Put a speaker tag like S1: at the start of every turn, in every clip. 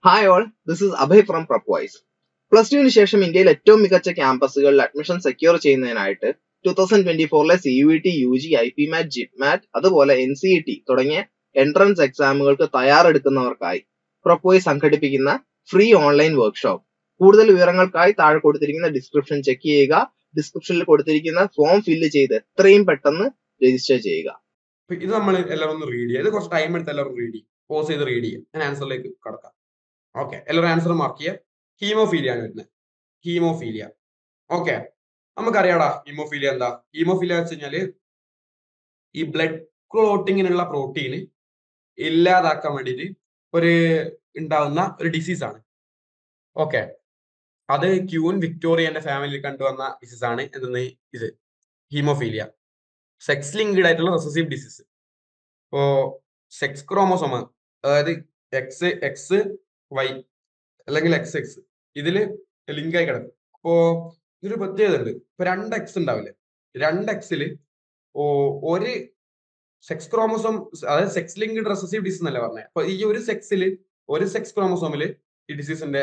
S1: Hi all, this is Abhay from Prepwise. Plus ടുവിന് ശേഷം ഇന്ത്യയിൽ ഏറ്റവും മികച്ച ക്യാമ്പസുകളിൽ അഡ്മിഷൻ സെക്യൂർ ചെയ്യുന്നതിനായിട്ട് 2024 CUET, UG, IPMAT, JIPMAT അതുപോലെ NCET തുടങ്ങിയ എൻട്രൻസ് എക്സാമുകൾക്ക് തയ്യാറെടുക്കുന്നവർക്കായി പ്രപ്വൈസ് സംഘടിപ്പിക്കുന്ന ഫ്രീ ഓൺലൈൻ വർക്ക്ഷോപ്പ്. കൂടുതൽ വിവരങ്ങൾക്കായി താഴെ കൊടുത്തിരിക്കുന്ന ഡിസ്ക്രിപ്ഷൻ ചെക്ക് ചെയ്യുക. ഡിസ്ക്രിപ്ഷനിൽ കൊടുത്തിരിക്കുന്ന ഫോം ഫില്ല് ചെയ്ത് എത്രയും പെട്ടെന്ന് രജിസ്റ്റർ ചെയ്യുക.
S2: ഇത് നമ്മൾ എല്ലാവരും ഒന്ന് റീഡ് ചെയ്യുക. ഇത് കുറച്ച് ടൈം എടുത്ത് എല്ലാവരും റീഡ് ചെയ്യും, പോസ് ചെയ്ത് റീഡ് ചെയ്യുക. ഞാൻ ആൻസറിലേക്ക് കടക്കാം. ഓക്കെ, എല്ലാവരും ആൻസർ മാർക്ക് ചെയ്യുക. ഹീമോഫീലിയ ആണ് വരുന്നത്. ഹീമോഫീലിയ. ഓക്കെ, നമുക്കറിയാടാ ഹീമോഫീലിയ എന്താ. ഹീമോഫീലിയ വെച്ച് കഴിഞ്ഞാല് ഈ ബ്ലഡ് ക്ലോട്ടിങ്ങിനുള്ള പ്രോട്ടീന് ഇല്ലാതാക്കാൻ വേണ്ടിയിട്ട് ഒരു ഉണ്ടാവുന്ന ഒരു ഡിസീസ് ആണ്. ഓക്കെ, അത് ക്യൂൻ വിക്ടോറിയന്റെ ഫാമിലിയിൽ കണ്ടുവന്ന ഡിസീസ് ആണ്. എന്തെന്ന് ഇത് ഹീമോഫീലിയ. സെക്സ് ലിങ്ക്ഡ് ആയിട്ടുള്ള റെസസീവ് ഡിസീസ്. ഇപ്പോ സെക്സ് ക്രോമോസോം, അതായത് എക്സ് വൈ അല്ലെങ്കിൽ എക്സ് ഇതില് ലിങ്ക് ആയി കിടക്കും. അപ്പോ ഇതൊരു പ്രത്യേകത ഉണ്ട്. ഇപ്പൊ 2X ഉണ്ടാവില്ലേ, 2Xല് ഒരു സെക്സ് ക്രോമോസോം, അതായത് സെക്സ് ലിങ്ക്ഡ് റെസസീവ് ഡിസീസ് എന്നല്ല പറഞ്ഞത്. അപ്പൊ ഈ ഒരു സെക്സ് ക്രോമോസോമില് ഈ ഡിസീസിന്റെ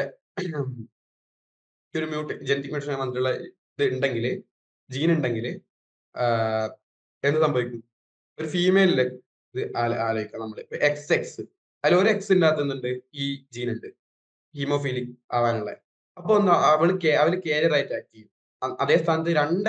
S2: ഒരു ജനറ്റിക് മ്യൂട്ടേഷൻ വന്നിട്ടുള്ള ഇത് ഉണ്ടെങ്കിൽ, ജീൻ ഉണ്ടെങ്കിൽ എന്ത് സംഭവിക്കും? ഒരു ഫീമെയിലില് ഇത് ആലോചിക്കാം നമ്മൾ. ഇപ്പൊ എക്സ് അതിൽ ഒരു എക്സിന്റെ അകത്തുന്നുണ്ട് ഈ ജീൻ ഉണ്ട്, ഹീമോഫീലിക് ആവാനുള്ള. അപ്പൊ അവള് കാരിയർ ആയിട്ട് ആക്ട് ചെയ്യും. അതേ സ്ഥാനത്ത്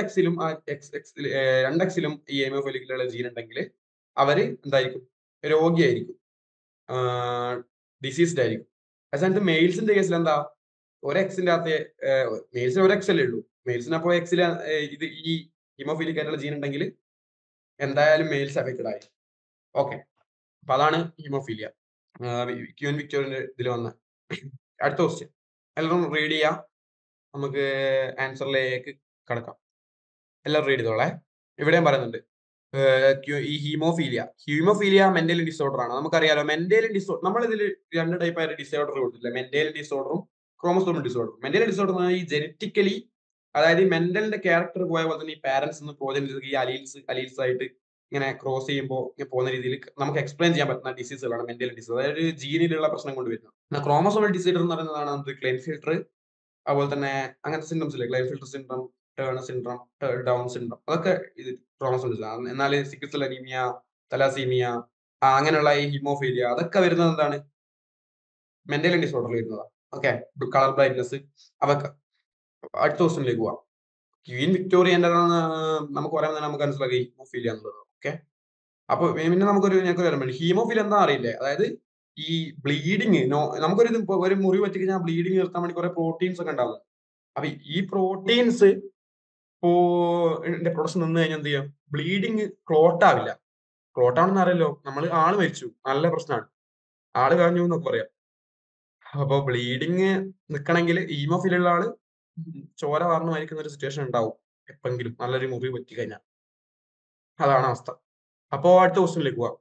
S2: 2Xലും ഈ ഹീമോഫീലിക്കിലുള്ള ജീൻ ഉണ്ടെങ്കിൽ അവര് എന്തായിരിക്കും? രോഗിയായിരിക്കും, ഡിസീസ്ഡ് ആയിരിക്കും. അതേ മെയിൽസിന്റെ കേസിൽ എന്താ? ഒരു എക്സിന്റെ അകത്ത് മെയിൽസിന് ഒരു എക്സ് അല്ലേ ഉള്ളൂ. മെയിൽസിന് അപ്പോൾ എക്സിൽ ഇത് ഈ ഹീമോഫീലിക് ആയിട്ടുള്ള ജീൻ ഉണ്ടെങ്കിൽ എന്തായാലും മെയിൽസ് അഫക്റ്റഡ് ആയി. ഓക്കെ, അപ്പൊ അതാണ് ഹീമോഫീലിയ. ക്യൂൻ വിക്ടോറിയന്റെ ഇതിൽ വന്ന അടുത്ത ക്വസ്റ്റ്യൻ എല്ലാവരും റീഡ് ചെയ്യാം. നമുക്ക് ആൻസറിലേക്ക് കടക്കാം. എല്ലാവരും റീഡ് ചെയ്തോളെ. ഇവിടെയും പറയുന്നുണ്ട് ഈ ഹീമോഫീലിയ മെന്റൽ ഡിസോർഡർ ആണ്. നമുക്കറിയാലോ മെന്റൽ ഡിസോർഡർ, നമ്മൾ ഇതിൽ 2 ടൈപ്പ് ആയിട്ട് ഡിസോർഡർ കൊടുത്തില്ല, മെന്റൽ ഡിസോർഡറും ക്രോമസോമൽ ഡിസോർഡറും. മെന്റൽ ഡിസോർഡർ ഈ ജനറ്റിക്കലി, അതായത് ഈ മെന്റലിന്റെ ക്യാരക്ടർ പോയ പോലെ തന്നെ ഈ പാരന്റ്സ് പ്രോജനിസ് ഈ അലീൽസ് ആയിട്ട് ഇങ്ങനെ ക്രോസ് ചെയ്യുമ്പോൾ പോകുന്ന രീതിയിൽ നമുക്ക് എക്സ്പ്ലെയിൻ ചെയ്യാൻ പറ്റുന്ന ഡിസീസുകളാണ് മെന്റൽ ഡിസീസ്, അതായത് ജീനിലുള്ള പ്രശ്നം കൊണ്ട് വരുന്നത്. ക്രോമസോമൽ ഡിസോർഡർ എന്ന് പറയുന്നതാണ് നമുക്ക് ക്ലൈൻഫിൽട്ടർ, അതുപോലെ തന്നെ അങ്ങനത്തെ സിംറ്റംസ് ഇല്ലേ, Klinefelter syndrome, Turner syndrome, Down syndrome, അതൊക്കെ ഇത് ക്രോമസോമൽ ഡിസോർഡർ. എന്നാൽ സിക്കിൾ സെൽ അനീമിയ, തലാസീമിയ, അങ്ങനെയുള്ള ഈ ഹീമോഫീലിയ അതൊക്കെ വരുന്നത് എന്താണ്? മെന്റൽ ഡിസോർഡറിൽ വരുന്നതാണ്. ഓക്കെ, കളർ ബ്ലൈൻഡ്നെസ്, അതൊക്കെ. അടുത്ത ക്വസ്റ്റ്യനിലേക്ക് പോവാം. ക്വീൻ വിക്ടോറിയന്റെ നമുക്ക് പറയാൻ തന്നെ നമുക്ക് മനസ്സിലാക്കി ഹീമോഫീലിയ എന്നുള്ളത്. ഓക്കെ, അപ്പൊ പിന്നെ ഞങ്ങൾക്കൊരു കാര്യം ഹീമോഫീലിയ എന്താ അറിയില്ലേ, അതായത് ഈ ബ്ലീഡിങ്, ഒരു മുറി പറ്റി കഴിഞ്ഞാൽ ബ്ലീഡിങ് നിർത്താൻ വേണ്ടി കുറെ പ്രോട്ടീൻസ് ഒക്കെ ഉണ്ടാവും. അപ്പൊ ഈ പ്രോട്ടീൻസ് പ്രൊഡക്ഷൻ നിന്ന് കഴിഞ്ഞാൽ എന്ത് ചെയ്യാം? ബ്ലീഡിങ് ക്ലോട്ട് ആവില്ല. ക്ലോട്ട് ആണെന്ന് അറിയല്ലോ, നമ്മൾ ആള് മരിച്ചു, നല്ല പ്രശ്നമാണ്, ആള് കളഞ്ഞു എന്നൊക്കെ പറയാം. അപ്പൊ ബ്ലീഡിങ് നിൽക്കണമെങ്കിൽ ഹീമോഫീലിയുള്ള ആള് ചോര വാർന്നു മരിക്കുന്ന ഒരു സിറ്റുവേഷൻ ഉണ്ടാവും എപ്പെങ്കിലും, നല്ലൊരു മുറി പറ്റി കഴിഞ്ഞാൽ. അതാണ് അവസ്ഥ. അപ്പോ അടുത്ത ക്വസ്റ്റ്യനിലേക്ക് പോവാം.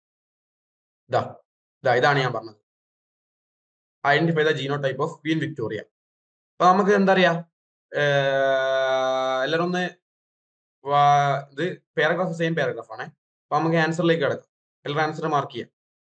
S2: ഇതാണ് ഞാൻ പറഞ്ഞത്, identify the genotype of Queen Victoria. അപ്പൊ നമുക്ക് എന്താ അറിയാ, എല്ലാവരും ഒന്ന് ഇത് പാരഗ്രാഫ് സെയിം പാരഗ്രാഫ് ആണ്. അപ്പൊ നമുക്ക് ആൻസറിലേക്ക് കിടക്കാം. എല്ലാവരും ആൻസർ മാർക്ക് ചെയ്യാം.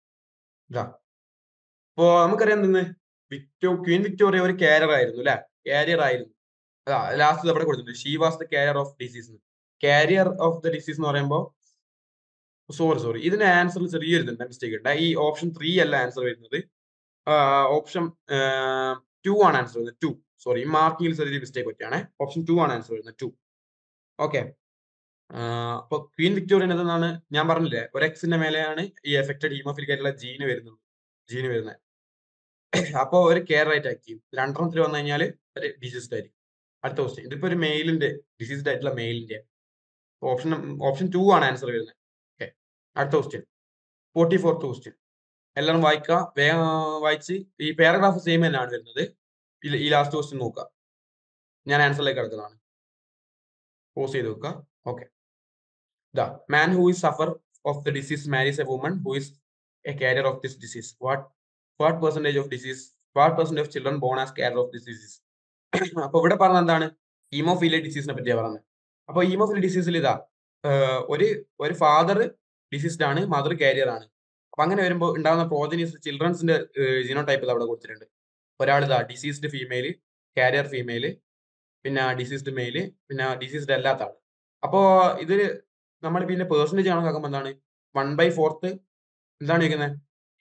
S2: അപ്പോ നമുക്കറിയാം ക്വീൻ വിക്ടോറിയ ഒരു കാരിയർ ആയിരുന്നു അല്ലെ, കാരിയർ ആയിരുന്നു. ലാസ്റ്റ് അവിടെ കൊടുത്തിട്ടുണ്ട്, she was the carrier of disease. Carrier of the disease എന്ന് പറയുമ്പോൾ സോറി ഇതിന്റെ ആൻസറിൽ ചെറിയൊരു മിസ്റ്റേക്ക് ഉണ്ട്. ഈ ഓപ്ഷൻ 3 അല്ല ആൻസർ വരുന്നത്, ഓപ്ഷൻ 2 ആണ് ആൻസർ വരുന്നത്. 2, സോറി, മാർക്കിംഗിൽ ചെറിയൊരു മിസ്റ്റേക്ക് പറ്റിയാണ്. ഓപ്ഷൻ 2 ആണ് ആൻസർ വരുന്നത്, 2. ഓക്കെ, അപ്പൊ ക്വീൻ വിക്ടോറിയൻ എന്നാണ് ഞാൻ പറഞ്ഞില്ലേ, ഒരു എക്സിന്റെ മേലെയാണ് ഈ എഫക്റ്റഡ് ഹീമോഫിലിക് ആയിട്ടുള്ള ജീന് വരുന്നത്. അപ്പൊ ഒരു കെയർ ആയിട്ട് ആക്റ്റീവ്. 2 വന്നു കഴിഞ്ഞാൽ ഒരു ഡിസീസ്ഡ് ആയിരിക്കും. അടുത്ത ക്വസ്റ്റ്യൻ, ഇതിപ്പോ ഒരു മെയിലിന്റെ ഡിസീസ്ഡ് ആയിട്ടുള്ള മെയിലിന്റെ ഓപ്ഷൻ 2 ആണ് ആൻസർ വരുന്നത്. ഓക്കെ, അടുത്ത ക്വസ്റ്റ്യൻ, 44th ക്വസ്റ്റ്യൻ. എല്ലാവരും വായിക്കുക, വേഗം വായിച്ച്. ഈ പാരഗ്രാഫ് സെയിം തന്നെയാണ് വരുന്നത്. ഈ ലാസ്റ്റ് ക്വസ്റ്റ്യൻ നോക്കുക. ഞാൻ ആൻസറിലേക്ക് കിടക്കുന്നതാണ്, പോസ് ചെയ്ത് നോക്കുക. Okay, man who is suffer of the disease marries a woman who is a carrier of this disease. What percentage of children born as carrier of this disease? അപ്പൊ ഇവിടെ പറഞ്ഞ എന്താണ്? Haemophilia ഡിസീസിനെ പറ്റിയാണ് പറഞ്ഞത്. അപ്പൊ ഹീമോഫീലിയ ഡിസീസിൽ ഒരു ഫാദർ ഡിസീസ്ഡ് ആണ്, മദർ കാരിയർ ആണ്. അപ്പൊ അങ്ങനെ വരുമ്പോൾ ഉണ്ടാകുന്ന പ്രോജനീസ് ചിൽഡ്രൻസിന്റെ ജീനോടൈപ്പ് അവിടെ കൊടുത്തിട്ടുണ്ട്. ഒരാൾ ഇതാ ഡിസീസ്ഡ് ഫീമെയിൽ, കാരിയർ ഫീമെയിൽ, പിന്നെ ഡിസീസ്ഡ് മെയിൽ, പിന്നെ ഡിസീസ്ഡ് അല്ലാത്ത ആൾ. അപ്പോ ഇത് നമ്മൾ പിന്നെ പേഴ്സൻറ്റേജ് കണക്കാക്കുമ്പോൾ എന്താണ് 1/4 എന്താണ് ചോദിക്കുന്നത്,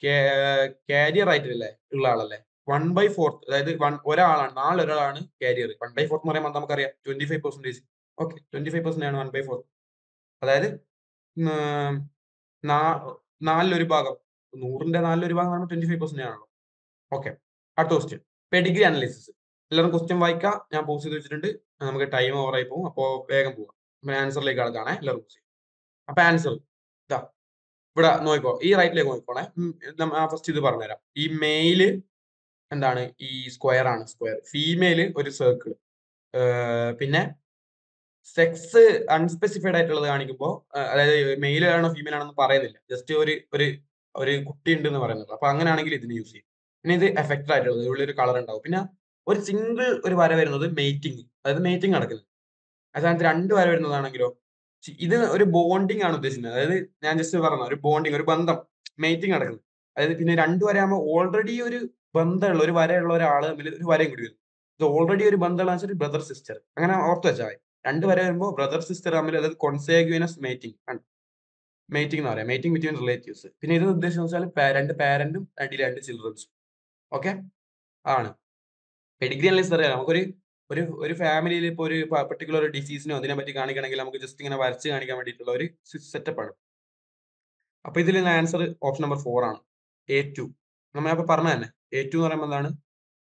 S2: കാരിയർ ആയിട്ടല്ലേ ഉള്ള ആളല്ലേ. 1/4 അതായത് ഒരാളാണ്, ഒരാളാണ് കാരിയർ. 1/4 എന്ന് പറയുമ്പോൾ നമുക്കറിയാം 25%. ഓക്കെ, 25% ആണ് 1/4. അതായത് ഉം, നാലിലൊരു ഭാഗം, 100ന്റെ നാലിലൊരു ഭാഗം എന്ന് 25% ആണല്ലോ. ഓക്കെ, അടുത്ത ക്വസ്റ്റ്യൻ, പെഡിഗ്രി അനാലിസിസ്. എല്ലാവരും ക്വസ്റ്റ്യൻ വായിക്കാം, ഞാൻ പോസ് ചെയ്ത് വെച്ചിട്ടുണ്ട്. നമുക്ക് ടൈം ഓവറായി പോകും, അപ്പോൾ വേഗം പോവാം. ആൻസറിലേക്ക് കടക്കാണേ, എല്ലാവരും പോസ് ചെയ്യും. അപ്പൊ ആൻസർ ഇതാ ഇവിടെ നോക്കിക്കോ, ഈ റൈറ്റിലേക്ക് നോക്കിക്കോണേ. ഫസ്റ്റ് ഇത് പറഞ്ഞുതരാം. ഈ മെയില് എന്താണ്, ഈ സ്ക്വയർ ആണ്, സ്ക്വയർ. ഫീമെയില് ഒരു സർക്കിൾ. പിന്നെ സെക്സ് അൺസ്പെസിഫൈഡ് ആയിട്ടുള്ളത് കാണിക്കുമ്പോൾ, അതായത് മെയിൽ ആണോ ഫീമെയിൽ ആണോ എന്ന് പറയുന്നില്ല, ജസ്റ്റ് ഒരു ഒരു ഒരു കുട്ടി ഉണ്ട് എന്ന് പറയുന്നത്. അപ്പൊ അങ്ങനെയാണെങ്കിൽ ഇതിന് യൂസ് ചെയ്യും. പിന്നെ ഇത് എഫക്റ്റഡ് ആയിട്ടുള്ളത്, ഇവിടെ ഒരു കളർ ഉണ്ടാവും. പിന്നെ ഒരു സിംഗിൾ ഒരു വര വരുന്നത് മെയ്റ്റിംഗ്, അതായത് മെയ്റ്റിംഗ് നടക്കുന്നത്. അതായത് രണ്ട് വര വരുന്നതാണെങ്കിലോ, ഇത് ഒരു ബോണ്ടിങ് ആണ് ഉദ്ദേശിക്കുന്നത്. അതായത് ഞാൻ ജസ്റ്റ് പറഞ്ഞ ഒരു ബോണ്ടിങ്, ഒരു ബന്ധം, മെയ്റ്റിംഗ് നടക്കുന്നത്. അതായത് പിന്നെ രണ്ട് വരയാകുമ്പോൾ ഓൾറെഡി ഒരു ബന്ധമുള്ള, ഒരു വരയുള്ള ഒരാൾ തമ്മിൽ ഒരു വരയും കൂടി വരും. ഇത് ഓൾറെഡി ഒരു ബന്ധമുള്ള വെച്ചാൽ ബ്രദർ സിസ്റ്റർ, അങ്ങനെ ഓർത്ത് വെച്ചാൽ മതി. രണ്ട് വര വരുമ്പോൾ ബ്രദർ സിസ്റ്റർ തമ്മിൽ, അതായത് കോൺസാഗ്യുവനസ് മേറ്റിംഗ് ആണ് മേറ്റിംഗ് എന്ന് പറയാം, മേറ്റിംഗ് ബിറ്റ്വീൻ റിലേറ്റീവ്സ്. പിന്നെ ഇത് ഉദ്ദേശം വെച്ചാൽ രണ്ട് പാരന്റും രണ്ട് ചിൽഡ്രൻസും. ഓക്കെ, ആണ് പെഡിഗ്രി അനലൈസിസ്. അറിയാം, നമുക്കൊരു ഒരു ഒരു ഫാമിലിയിൽ ഇപ്പോൾ ഒരു പെർട്ടിക്കുലർ ഒരു ഡിസീസിനോ അതിനെ പറ്റി കാണിക്കണമെങ്കിൽ നമുക്ക് ജസ്റ്റ് ഇങ്ങനെ വരച്ച് കാണിക്കാൻ വേണ്ടിയിട്ടുള്ള ഒരു സെറ്റപ്പ് ആണ്. അപ്പൊ ഇതിൽ ആൻസർ ഓപ്ഷൻ നമ്പർ 4 ആണ്, A2. നമ്മളിപ്പോ പറഞ്ഞ തന്നെ A2 എന്ന് പറയുമ്പോൾ എന്താണ്,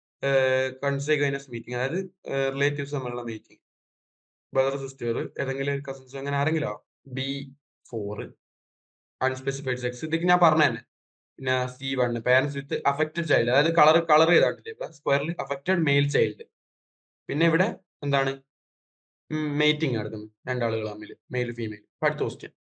S2: കൺസേഗ്വൈനസ് മീറ്റിംഗ്, അതായത് റിലേറ്റീവ്സ് തമ്മിലുള്ള മീറ്റിംഗ്, ബ്രദർ സിസ്റ്റർ, ഏതെങ്കിലും കസിൻസ്, അങ്ങനെ ആരെങ്കിലും. B4 അൺസ്പെസിഫൈഡ് സെക്സ്, ഇതൊക്കെ ഞാൻ പറഞ്ഞ തന്നെ. പിന്നെ C1 parents with affected child, അതായത് കളർ ചെയ്താണ്ടില്ലേ ഇവിടെ സ്ക്വയറിൽ, അഫക്റ്റഡ് മെയിൽ ചൈൽഡ്. പിന്നെ ഇവിടെ എന്താണ്, മേറ്റിംഗ് നടക്കുന്നത് രണ്ടാളുകൾ തമ്മിൽ, മെയിൽ ഫീമെയിൽ. അടുത്ത ക്വസ്റ്റ്യൻ.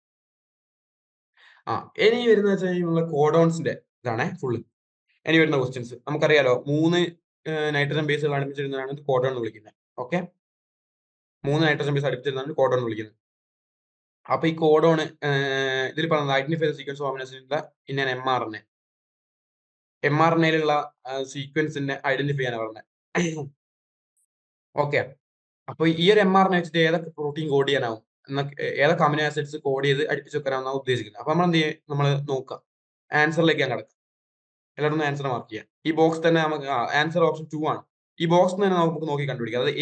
S2: ഇനി വരുന്ന വെച്ചാൽ നമ്മളെ കോഡോൺസിന്റെ ഇതാണേ ഫുള്ള്. ഇനി വരുന്ന ക്വസ്റ്റ്യൻസ് നമുക്കറിയാലോ, 3 നൈട്രജൻ ബേസുകൾ അടുപ്പിച്ചിരുന്നതാണ് കോഡോൺ എന്ന് വിളിക്കുന്നത്. ഓക്കെ, 3 നൈട്രജൻ ബേസ് അടുപ്പിച്ചിരുന്നതാണ് കോഡോൺ എന്ന് വിളിക്കുന്നത്. അപ്പൊ ഈ കോഡോൺ ഇതിൽ പറഞ്ഞത് identify sequence of amino acid in an mRNA. mRNAയിലുള്ള സീക്വൻസിനെ ഐഡന്റിഫൈ ചെയ്യാനാണ് പറഞ്ഞത്. ഓക്കെ, അപ്പൊ ഈ ഒരു mRNA വെച്ചിട്ട് ഏതൊക്കെ പ്രോട്ടീൻ കോഡ് ചെയ്യാനാവും, ഏതൊക്കെ അമിനോ ആസിഡ്സ് കോഡ് ചെയ്ത് അടുപ്പിച്ച് വെക്കാനാണ് ഉദ്ദേശിക്കുന്നത്. അപ്പൊ നമ്മൾ എന്ത് ചെയ്യും, നമ്മൾ നോക്കാം. ആൻസറിലേക്ക് ഞാൻ കിടക്കാം. എല്ലാവരും ആൻസർ മാർക്ക് ചെയ്യാം. ഈ ബോക്സ് തന്നെ നമുക്ക് ആൻസർ ഓപ്ഷൻ 2 ആണ്. ഈ ബോക്സ് തന്നെ നമുക്ക് നോക്കി കണ്ടുപിടിക്കാം. അതായത്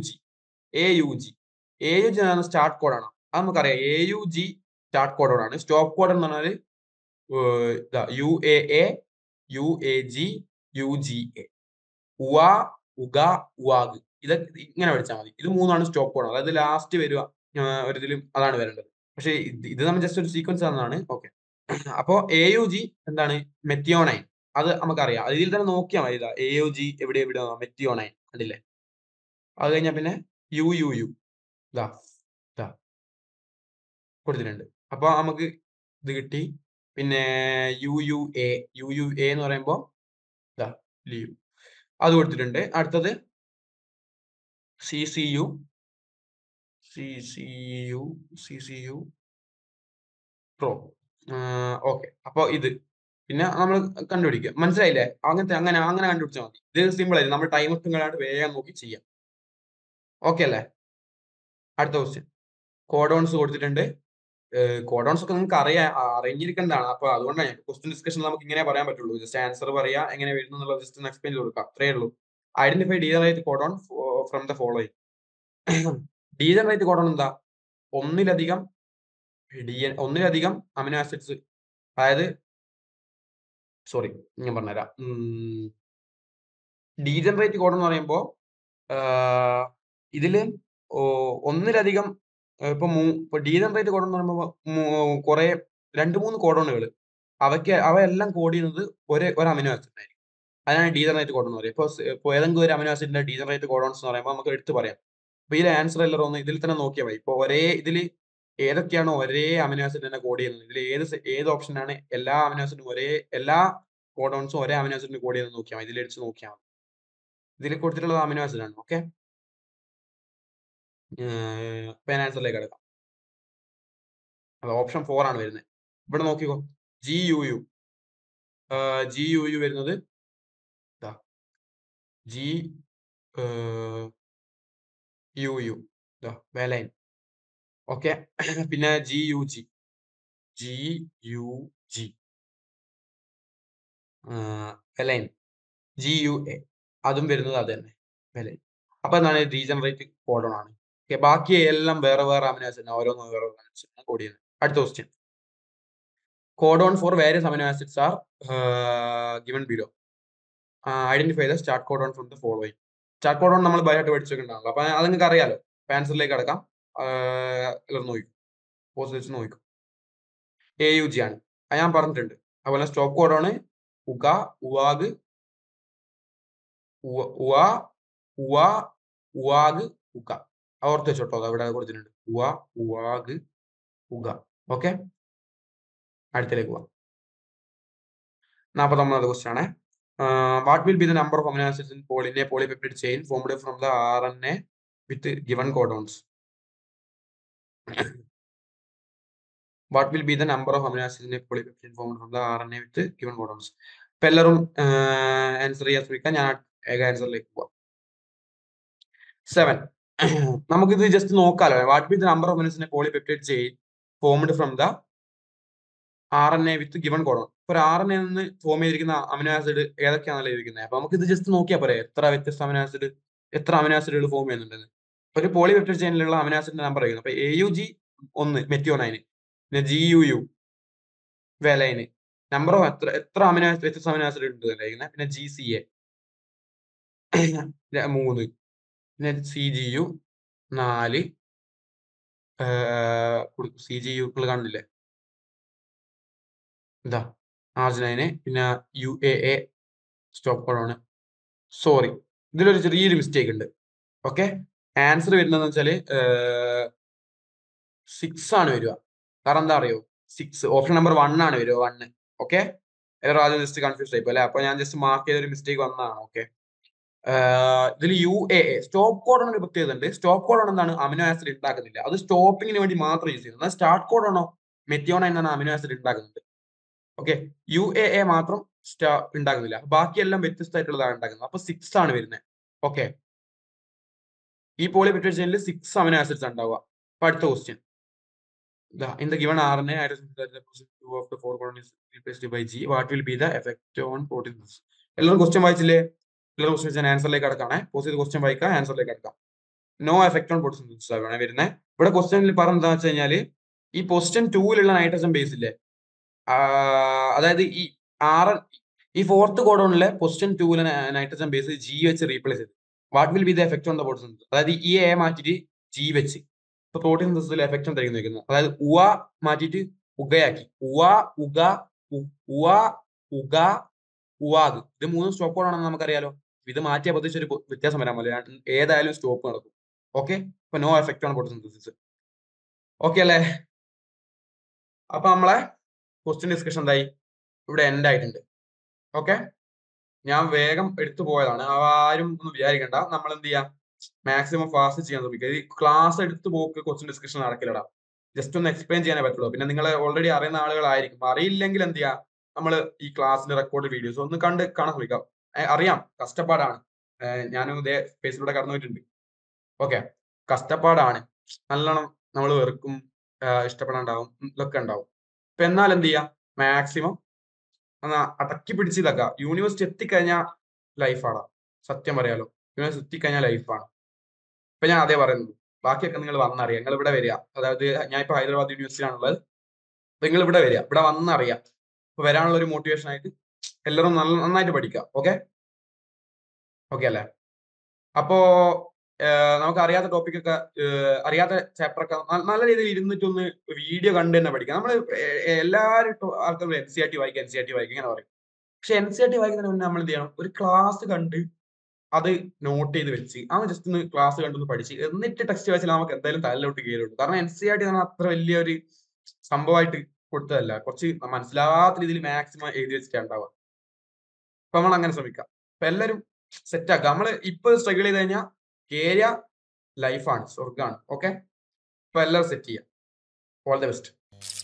S2: AUG ആണ് സ്റ്റാർട്ട് കോഡാണ്. അത് നമുക്കറിയാം. AUG സ്റ്റാർട്ട് കോഡാണ്. സ്റ്റോപ്പ് കോഡ് എന്ന് പറഞ്ഞാൽ UAA, UAG, UGA, UA, UGA, UAG. ഇതൊക്കെ ഇങ്ങനെ പഠിച്ചാൽ മതി. ഇത് 3 സ്റ്റോപ്പ് കോഡ്. അതായത് ലാസ്റ്റ് വരിക ഒരു ഇതിലും അതാണ് വരേണ്ടത്. പക്ഷെ ഇത് നമ്മൾ ജസ്റ്റ് ഒരു സീക്വൻസ് ആണെന്നാണ്. ഓക്കെ, അപ്പോ AUG എന്താണ്, മെത്തിയോണൈൻ. അത് നമുക്കറിയാം. ഇതിൽ തന്നെ നോക്കിയാൽ മതി. AUG എവിടെ മെത്തിയോണൈൻ കണ്ടില്ലേ. അത് കഴിഞ്ഞാൽ പിന്നെ UUU ഇതാ കൊടുത്തിട്ടുണ്ട്. അപ്പൊ നമുക്ക് ഇത് കിട്ടി. പിന്നെ UUA എന്ന് പറയുമ്പോൾ ലീവ് അത് കൊടുത്തിട്ടുണ്ട്. അടുത്തത് CCU പ്രോ. ഓക്കെ, അപ്പൊ ഇത് പിന്നെ നമ്മൾ കണ്ടുപിടിക്കുക. മനസ്സിലായില്ലേ? അങ്ങനെ കണ്ടുപിടിച്ചാൽ മതി. ഇത് സിമ്പിൾ ആയി, നമ്മൾ ടൈം ഇട്ടുകളായിട്ട് വേഗം നോക്കി ചെയ്യാം. ഓക്കെ അല്ലേ? അടുത്ത ക്വസ്റ്റ്യൻ, കോഡോൺസ് കൊടുത്തിട്ടുണ്ട്. കോഡോൺസ് ഒക്കെ നിങ്ങൾക്ക് അറിഞ്ഞിരിക്കേണ്ടതാണ്. അപ്പൊ അതുകൊണ്ടാണ് ക്വസ്റ്റ്യൻ ഡിസ്കഷനിൽ നമുക്ക് ഇങ്ങനെ പറയാൻ പറ്റുള്ളൂ. ജസ്റ്റ് ആൻസർ പറയാ, എങ്ങനെ വരുന്നു എന്നുള്ളത് ജസ്റ്റ് ഒന്ന് എക്സ്പ്ലെയിൻ ചെയ്ത് കൊടുക്കാം, അത്രേ ഉള്ളൂ. Identify degenerate codon from the following. Degenerate codon എന്താ, ഒന്നിലധികം അമിനോ ആസിഡ്സ്, അതായത് സോറി ഞാൻ പറഞ്ഞുതരാം. ഡീജനറേറ്റ് കോഡൺ എന്ന് പറയുമ്പോൾ ഇതില് ഒന്നിലധികം ഇപ്പൊ ഡീജനറേറ്റ് കോഡൺ എന്ന് പറയുമ്പോൾ കുറെ 2-3 കോഡോണുകൾ, അവയെല്ലാം കോഡ് ചെയ്യുന്നത് ഒരു അമിനോ ആസിഡ് ആയിരിക്കും. അതിനാണ് ഡീജനറേറ്റ് കോഡൺ എന്ന് പറയുന്നത്. ഇപ്പൊ ഏതെങ്കിലും ഒരു അമിനോ ആസിഡിന്റെ ഡീജനറേറ്റ് കോഡോൺസ് എന്ന് പറയുമ്പോൾ നമുക്ക് എടുത്ത് പറയാം. അപ്പൊ ഇതിലെ ആൻസർ എല്ലാവരും ഒന്ന് ഇതിൽ തന്നെ നോക്കിയാൽ മതി. ഇപ്പൊ ഇതിൽ ഏതൊക്കെയാണോ ഒരേ അമിനോ ആസിഡ് തന്നെ കോഡ് ചെയ്യുന്നത്, ഇതിൽ ഏത് ഓപ്ഷനാണ് എല്ലാ അമിനോ ആസിഡും എല്ലാ കോഡോൺസും ഒരേ അമിനോ ആസിഡിന് കോഡ് ചെയ്യുന്നത് നോക്കിയാൽ മതി. ഇതിലടിച്ച് നോക്കിയാൽ മതി. ഇതിൽ കൊടുത്തിട്ടുള്ളത് അമിനോ ആസിഡ് ആണ്. ഓക്കെ, ആൻസറിലേക്ക് എടുക്കാം. അത് ഓപ്ഷൻ 4 ആണ് വരുന്നത്. ഇവിടെ നോക്കിക്കോ, GUU ജി യു യു വരുന്നത് G U U valine. Okay, പിന്നെ G U G valine, G U A അതും വരുന്നത് അത് തന്നെ വെലൈൻ. അപ്പൊ എന്താണ് ഡീജനറേറ്റ് കോഡോൺ ആണ്. ഓക്കെ, ബാക്കി എല്ലാം വേറെ വേറെ അമിനോ ആസിഡ് ഓരോന്നും വേറെ കോഡ് ചെയ്യുന്നത്. അടുത്ത question, codon for various amino acids are given below. Identify the start codon from the following. Start codon നമ്മൾ ബയോട്ട് പഠിച്ചിട്ടുണ്ടാവുള്ളൂ. അപ്പൊ അത് നിങ്ങൾക്ക് അറിയാലോ. ആൻസറിലേക്ക് കടക്കാം. എല്ലാവരും നോക്കും, പോസ്റ്റ് വെച്ച് നോക്കും. AUG ആണ്, അത് ഞാൻ പറഞ്ഞിട്ടുണ്ട്. അതുപോലെ സ്റ്റോപ്പ് കോഡോണ് ഉഗ, ഉവാഗ്, ഉവാഗ്, ഉഗ. ഓർത്ത് വെച്ചോട്ടോ, അവിടെ കൊടുത്തിട്ടുണ്ട്. ഉവാഗ്, ഉഗ. ഓക്കെ, അടുത്തേക്ക് പോവാം. 49ാമത്തെ ക്വസ്റ്റ്യൻ ആണ്. What will be the number of amino acids in polypeptide chain formed from the RNA with given codons? What will be the number of amino acids in a polypeptide formed from the RNA with given codons? ഇപ്പൊ എല്ലാവരും answer ചെയ്യാൻ ശ്രമിക്കാം. ഞാൻ ആൻസറിലേക്ക് പോവാം. 7. നമുക്കിത് just നോക്കാലോ. What be the number of amino acids in a polypeptide chain formed from the RNA with given codon? ഒരു RNA നിന്ന് ഫോം ചെയ്തിരിക്കുന്ന അമിനോ ആസിഡ് ഏതൊക്കെയാണല്ലോ ഇരിക്കുന്നത്. അപ്പൊ നമുക്ക് ഇത് ജസ്റ്റ് നോക്കിയാൽ പോരെ, എത്ര വ്യത്യസ്ത അമിനോ ആസിഡുകൾ ഫോം ചെയ്യുന്നുണ്ടെന്ന്. ഒരു പോളിപെപ്റ്റൈഡ് ചെയിനിലുള്ള അമിനോ ആസിഡിന്റെ നമ്പർ ആയിരുന്നു. അപ്പൊ AUG 1 മെത്തിയോണൈന്, പിന്നെ GUU വെലൈന്. നമ്പർ ഓഫ് എത്ര വ്യത്യസ്ത അമിനോ ആസിഡ് ഉണ്ട് അല്ലേ. പിന്നെ GCA 3, പിന്നെ CGU 4, CGU കാണുന്നില്ലേ, എന്താ ആർജിനൈന്, പിന്നെ UAA സ്റ്റോപ്പ് കോഡാണ്. സോറി, ഇതിലൊരു ചെറിയൊരു മിസ്റ്റേക്ക് ഉണ്ട്. ഓക്കെ, ആൻസർ വരുന്നതെന്ന് വെച്ചാല് 6 ആണ് വരിക. കാരണം എന്താ അറിയോ, 6 ഓപ്ഷൻ നമ്പർ 1 ആണ് വരിക. 1. ഓക്കെ, ആദ്യം ജസ്റ്റ് കൺഫ്യൂസ് ആയിപ്പോ അല്ലെ. അപ്പൊ ഞാൻ ജസ്റ്റ് മാർക്ക് ചെയ്ത ഒരു മിസ്റ്റേക്ക് വന്നതാണ്. ഓക്കെ, ഇതിൽ UAA സ്റ്റോപ്പ് കോഡാണ് ഒരു പ്രത്യേകത ഉണ്ട്. സ്റ്റോപ്പ് കോഡാണ് എന്താണ്, അമിനോ ആസിഡ് ഉണ്ടാക്കുന്നില്ല. അത് സ്റ്റോപ്പിങ്ങിന് വേണ്ടി മാത്രം യൂസ് ചെയ്യുന്നത്. സ്റ്റാർട്ട് കോഡാണോ മെത്തിയോണൈൻ എന്നാണ് അമിനോ ആസിഡ് ഉണ്ടാക്കുന്നുണ്ട്. ഓക്കെ, UAA മാത്രം ഉണ്ടാക്കുന്നില്ല. ബാക്കിയെല്ലാം വ്യത്യസ്തമായിട്ടുള്ളതാണ് ഉണ്ടാക്കുന്നത്. അപ്പൊ 6 ആണ് വരുന്നത്. ഓക്കെ, ഈ പോളിപെപ്റ്റൈഡ് ചെയിനിൽ 6 അമിനോ ആസിഡ്സ് ഉണ്ടാവുക. അപ്പൊ അടുത്ത question, in the given RNA, the position 2 of the 4 codon is replaced by G. What will be the effect on protein synthesis? എല്ലാവരും ക്വസ്റ്റ്യൻ വായിച്ചില്ലേ? എല്ലാവരും ക്വസ്റ്റ്യൻ വെച്ചാൽ ആൻസറിലേക്ക് കടക്കാണേ. പോസ്റ്റ് ചെയ്ത് ക്വസ്റ്റ്യൻ വായിക്കാം, ആൻസറിലേക്ക് കടക്കാം. No effect on protein synthesis ആണ് വരുന്നത്. ഇവിടെ ക്വസ്റ്റ്യനിൽ പറഞ്ഞെന്താ വെച്ച് കഴിഞ്ഞാല്, ഈ പൊസിഷൻ 2-ലുള്ള നൈട്രജൻ ബേസ് ഇല്ലേ, അതായത് ഈ 4th കോഡോണിലെ പൊസിഷൻ 2-ലെ നൈട്രജൻ ബേസ് G വെച്ച് റീപ്ലേസ് ചെയ്ത്. What will be the effect on the protein synthesis? അതായത് ഈ A മാറ്റിയിട്ട് G വെച്ച് ഇപ്പൊ പ്രോട്ടീൻ സിന്തസിസിൽ എഫക്ട് എന്തായിരിക്കും നിൽക്കുന്നത്. അതായത് ഉവ മാറ്റിയിട്ട് ഉഗയാക്കി. ഉവാഗ്. ഇത് 3 സ്റ്റോപ്പ് കോഡാണെന്ന് നമുക്കറിയാലോ. ഇത് മാറ്റിയ പ്രത്യേകിച്ച് ഒരു വ്യത്യാസം വരാൻ പോലെ ഏതായാലും സ്റ്റോപ്പ് നടക്കും. ഓക്കെ, ഇപ്പൊ നോ എഫക്ട് ആണ് പ്രോട്ടീൻ സിന്തസിസ്. ഓക്കെ അല്ലേ? അപ്പൊ നമ്മളെ ക്വസ്റ്റ്യൻ ഡിസ്കഷൻ എന്തായി, ഇവിടെ എൻഡ് ആയിട്ടുണ്ട്. ഓക്കെ, ഞാൻ വേഗം എടുത്തു പോയതാണ്. ആരും ഒന്നും വിചാരിക്കണ്ട. നമ്മൾ എന്ത് ചെയ്യാം, മാക്സിമം ഫാസ്റ്റ് ചെയ്യാൻ ശ്രമിക്കുക. ഈ ക്ലാസ് എടുത്തു പോക്ക് ക്വസ്റ്റ്യൻ ഡിസ്കഷൻ നടക്കില്ലടാ. ജസ്റ്റ് ഒന്ന് എക്സ്പ്ലെയിൻ ചെയ്യാനേ പറ്റുള്ളൂ. പിന്നെ നിങ്ങൾ ഓൾറെഡി അറിയുന്ന ആളുകളായിരിക്കും. അറിയില്ലെങ്കിൽ എന്ത് ചെയ്യാം, നമ്മൾ ഈ ക്ലാസ്സിന്റെ റെക്കോർഡ് വീഡിയോസ് ഒന്ന് കാണാൻ ശ്രമിക്കാം. അറിയാം, കഷ്ടപ്പാടാണ്. ഞാനും ഇതേ ഫേസിലൂടെ കടന്നു പോയിട്ടുണ്ട്. ഓക്കെ, കഷ്ടപ്പാടാണ്. നല്ലോണം നമ്മൾ വെറുക്കും, ഇഷ്ടപ്പെടാണ്ടാവും, ഇതൊക്കെ ഉണ്ടാവും. ഇപ്പൊ എന്നാൽ എന്ത് ചെയ്യാം, മാക്സിമം അടക്കി പിടിച്ച് ഇതാക്കുക. യൂണിവേഴ്സിറ്റി എത്തിക്കഴിഞ്ഞാൽ ലൈഫാണ്. സത്യം പറയാലോ, യൂണിവേഴ്സിറ്റി എത്തിക്കഴിഞ്ഞാൽ ലൈഫാണ്. ഇപ്പൊ ഞാൻ അതേ പറയുന്നത്. ബാക്കിയൊക്കെ നിങ്ങൾ വന്നറിയാം. നിങ്ങൾ ഇവിടെ വരിക. അതായത് ഞാൻ ഇപ്പൊ ഹൈദരാബാദ് യൂണിവേഴ്സിറ്റിയാണുള്ളത്. നിങ്ങൾ ഇവിടെ വരിക, ഇവിടെ വന്നറിയാം. ഇപ്പൊ വരാനുള്ള ഒരു മോട്ടിവേഷൻ ആയിട്ട് എല്ലാവരും നന്നായിട്ട് പഠിക്കുക. ഓക്കെ അല്ലേ? അപ്പോ നമുക്ക് അറിയാത്ത ടോപ്പിക്കൊക്കെ, അറിയാത്ത ചാപ്റ്റർ ഒക്കെ നല്ല രീതിയിൽ ഇരുന്നിട്ടൊന്ന് വീഡിയോ കണ്ട് തന്നെ പഠിക്കാം. നമ്മൾ എല്ലാവരും ആൾക്കാരും NCERT വായിക്കുക ഇങ്ങനെ പറയും. പക്ഷെ NCERT വായിക്കുന്നതിന് മുന്നേ നമ്മൾ എന്ത് ചെയ്യണം, ഒരു ക്ലാസ് കണ്ട് അത് നോട്ട് ചെയ്ത് വെച്ച് ജസ്റ്റ് ഒന്ന് ക്ലാസ് കണ്ടൊന്ന് പഠിച്ച് എന്നിട്ട് ടെക്സ്റ്റ് വായിച്ചാൽ നമുക്ക് എന്തായാലും തലയിലോട്ട് കയറുള്ളൂ. കാരണം NCERT അത്ര വലിയൊരു സംഭവമായിട്ട് കൊടുത്തതല്ല. കുറച്ച് മനസ്സിലാവാത്ത രീതിയിൽ മാക്സിമം എഴുതി വെച്ചിട്ടാണ് ഉണ്ടാവുക. അപ്പൊ നമ്മൾ അങ്ങനെ ശ്രമിക്കാം. അപ്പൊ എല്ലാവരും സെറ്റ് ആക്കുക. നമ്മൾ ഇപ്പൊ സ്ട്രഗിൾ ചെയ്ത് കഴിഞ്ഞാൽ കേരിയ ലൈഫാണ്, സ്വർഗാണ്. ഓക്കെ, അപ്പൊ എല്ലാവരും സെറ്റ് ചെയ്യാം. All the best.